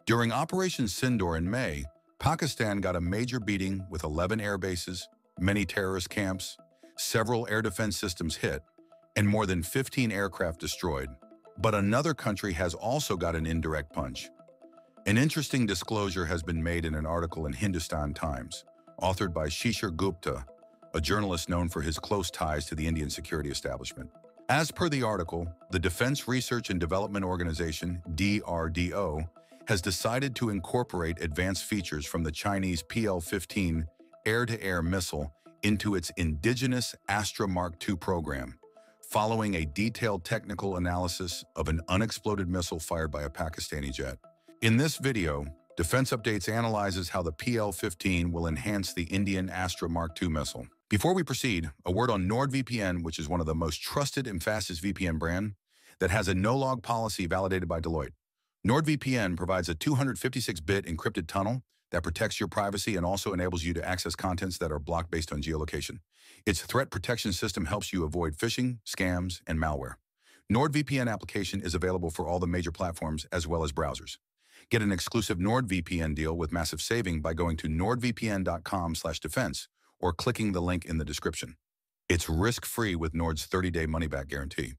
During Operation Sindoor in May, Pakistan got a major beating with 11 air bases, many terrorist camps, several air defense systems hit, and more than 15 aircraft destroyed. But another country has also got an indirect punch. An interesting disclosure has been made in an article in Hindustan Times, authored by Shishir Gupta, a journalist known for his close ties to the Indian security establishment. As per the article, the Defense Research and Development Organization, DRDO, has decided to incorporate advanced features from the Chinese PL-15 air-to-air missile into its indigenous Astra Mark-2 program, following a detailed technical analysis of an unexploded missile fired by a Pakistani jet. In this video, Defense Updates analyzes how the PL-15 will enhance the Indian Astra Mark-2 missile. Before we proceed, a word on NordVPN, which is one of the most trusted and fastest VPN brand that has a no-log policy validated by Deloitte. NordVPN provides a 256-bit encrypted tunnel that protects your privacy and also enables you to access contents that are blocked based on geolocation. Its threat protection system helps you avoid phishing, scams, and malware. NordVPN application is available for all the major platforms as well as browsers. Get an exclusive NordVPN deal with massive saving by going to nordvpn.com/defense or clicking the link in the description. It's risk-free with Nord's 30-day money-back guarantee.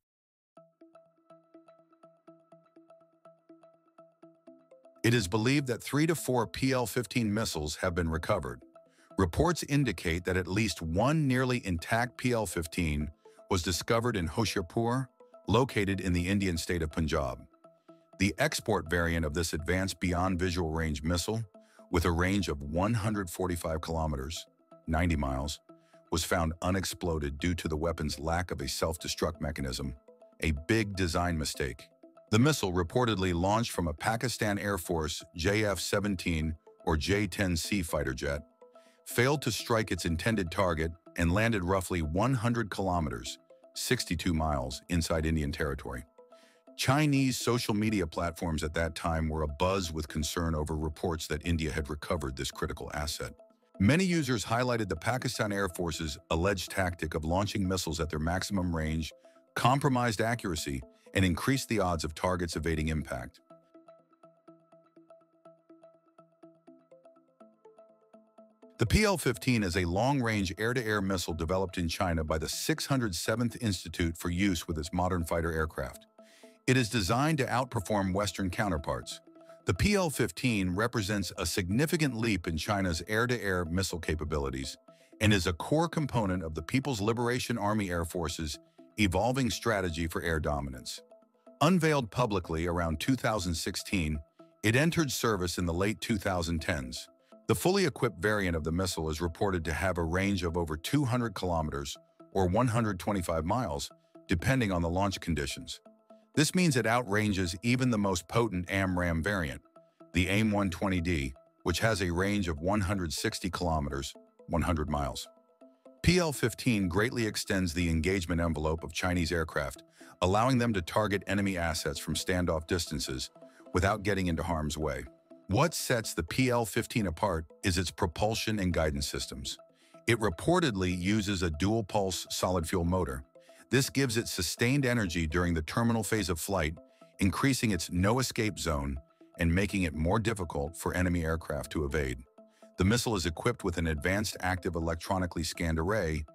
It is believed that 3 to 4 PL-15 missiles have been recovered. Reports indicate that at least one nearly intact PL-15 was discovered in Hoshiarpur, located in the Indian state of Punjab. The export variant of this advanced beyond visual range missile, with a range of 145 kilometers, 90 miles, was found unexploded due to the weapon's lack of a self-destruct mechanism, a big design mistake. The missile, reportedly launched from a Pakistan Air Force JF-17 or J-10C fighter jet, failed to strike its intended target and landed roughly 100 kilometers, 62 miles, inside Indian territory. Chinese social media platforms at that time were abuzz with concern over reports that India had recovered this critical asset. Many users highlighted the Pakistan Air Force's alleged tactic of launching missiles at their maximum range, compromised accuracy, and increased the odds of targets evading impact. The PL-15 is a long-range air-to-air missile developed in China by the 607th Institute for use with its modern fighter aircraft. It is designed to outperform Western counterparts. The PL-15 represents a significant leap in China's air-to-air missile capabilities and is a core component of the People's Liberation Army Air Force's evolving strategy for air dominance. Unveiled publicly around 2016, it entered service in the late 2010s. The fully equipped variant of the missile is reported to have a range of over 200 kilometers or 125 miles, depending on the launch conditions. This means it outranges even the most potent AMRAAM variant, the AIM-120D, which has a range of 160 kilometers, 100 miles. PL-15 greatly extends the engagement envelope of Chinese aircraft, allowing them to target enemy assets from standoff distances without getting into harm's way. What sets the PL-15 apart is its propulsion and guidance systems. It reportedly uses a dual-pulse solid-fuel motor. This gives it sustained energy during the terminal phase of flight, increasing its no-escape zone and making it more difficult for enemy aircraft to evade. The missile is equipped with an advanced active electronically scanned array,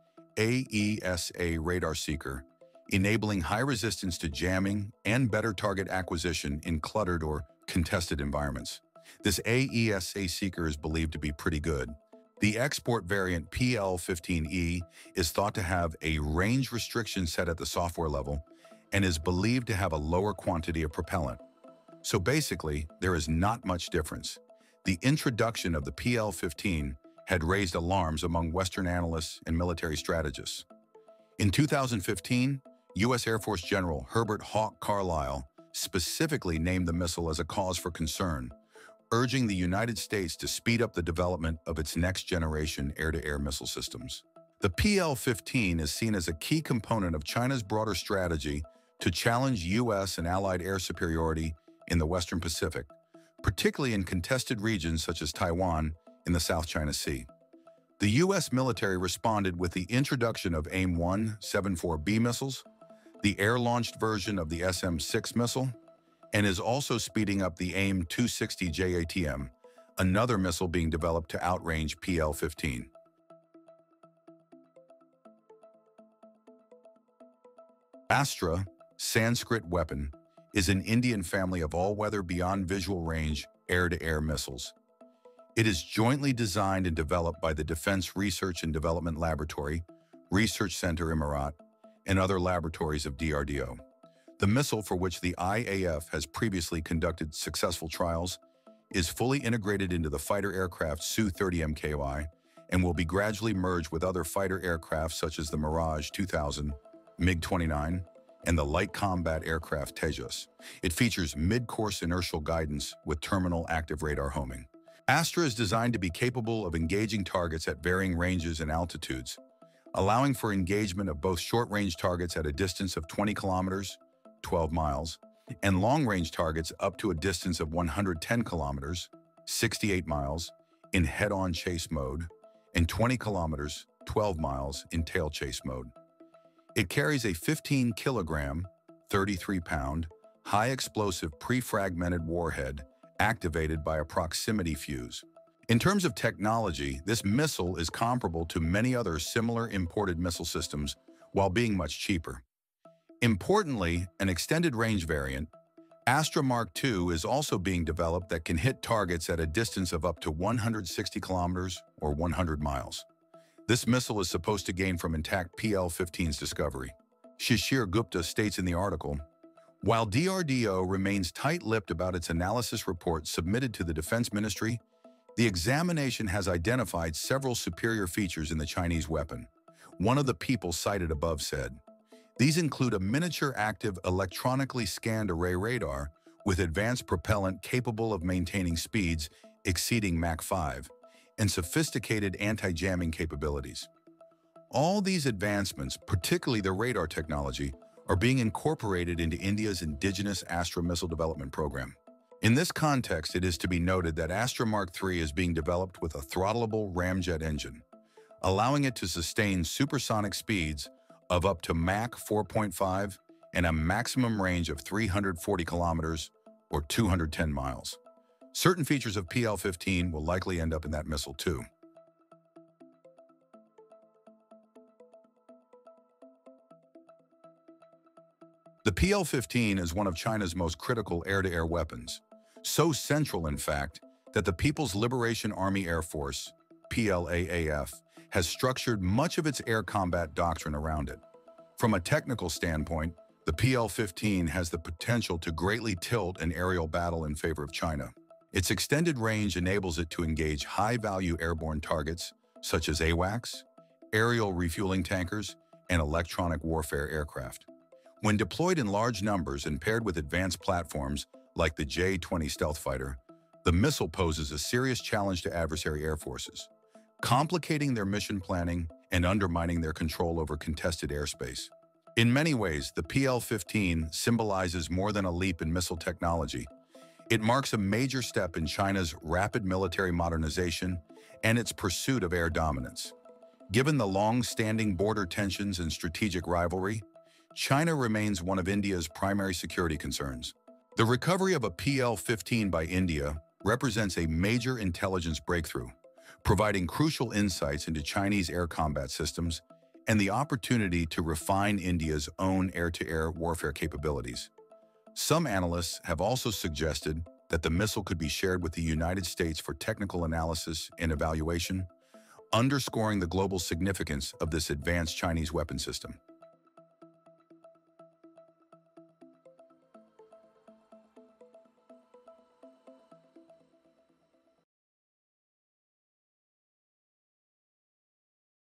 AESA radar seeker, enabling high resistance to jamming and better target acquisition in cluttered or contested environments. This AESA seeker is believed to be pretty good. The export variant PL-15E is thought to have a range restriction set at the software level and is believed to have a lower quantity of propellant. So basically, there is not much difference. The introduction of the PL-15 had raised alarms among Western analysts and military strategists. In 2015, U.S. Air Force General Herbert Hawk Carlisle specifically named the missile as a cause for concern, urging the United States to speed up the development of its next-generation air-to-air missile systems. The PL-15 is seen as a key component of China's broader strategy to challenge U.S. and allied air superiority in the Western Pacific, particularly in contested regions such as Taiwan in the South China Sea. The U.S. military responded with the introduction of AIM-174B missiles, the air-launched version of the SM-6 missile, and is also speeding up the AIM-260 JATM, another missile being developed to outrange PL-15. Astra, Sanskrit weapon, is an Indian family of all-weather beyond visual range air-to-air missiles. It is jointly designed and developed by the Defense Research and Development Laboratory, Research Center Emirat, and other laboratories of DRDO. The missile, for which the IAF has previously conducted successful trials, is fully integrated into the fighter aircraft Su-30 Mky and will be gradually merged with other fighter aircraft such as the Mirage 2000, MiG-29, and the light combat aircraft Tejas. It features mid-course inertial guidance with terminal active radar homing. Astra is designed to be capable of engaging targets at varying ranges and altitudes, allowing for engagement of both short-range targets at a distance of 20 kilometers, 12 miles, and long-range targets up to a distance of 110 kilometers, 68 miles, in head-on chase mode, and 20 kilometers, 12 miles, in tail chase mode. It carries a 15-kilogram, 33-pound, high-explosive pre-fragmented warhead activated by a proximity fuse. In terms of technology, this missile is comparable to many other similar imported missile systems while being much cheaper. Importantly, an extended-range variant, Astra Mark-2, is also being developed that can hit targets at a distance of up to 160 kilometers or 100 miles. This missile is supposed to gain from intact PL-15's discovery. Shishir Gupta states in the article, while DRDO remains tight-lipped about its analysis report submitted to the Defense Ministry, the examination has identified several superior features in the Chinese weapon. One of the people cited above said, these include a miniature active electronically scanned array radar with advanced propellant capable of maintaining speeds exceeding Mach 5 and sophisticated anti-jamming capabilities. All these advancements, particularly the radar technology, are being incorporated into India's indigenous Astra missile development program. In this context, it is to be noted that Astra Mark-3 is being developed with a throttleable ramjet engine, allowing it to sustain supersonic speeds of up to Mach 4.5 and a maximum range of 340 kilometers or 210 miles. Certain features of PL-15 will likely end up in that missile too. The PL-15 is one of China's most critical air-to-air weapons, so central, in fact, that the People's Liberation Army Air Force, PLAAF, has structured much of its air combat doctrine around it. From a technical standpoint, the PL-15 has the potential to greatly tilt an aerial battle in favor of China. Its extended range enables it to engage high-value airborne targets, such as AWACS, aerial refueling tankers, and electronic warfare aircraft. When deployed in large numbers and paired with advanced platforms like the J-20 stealth fighter, the missile poses a serious challenge to adversary air forces, complicating their mission planning and undermining their control over contested airspace. In many ways, the PL-15 symbolizes more than a leap in missile technology. It marks a major step in China's rapid military modernization and its pursuit of air dominance. Given the long-standing border tensions and strategic rivalry, China remains one of India's primary security concerns. The recovery of a PL-15 by India represents a major intelligence breakthrough, providing crucial insights into Chinese air combat systems and the opportunity to refine India's own air-to-air warfare capabilities. Some analysts have also suggested that the missile could be shared with the United States for technical analysis and evaluation, underscoring the global significance of this advanced Chinese weapon system.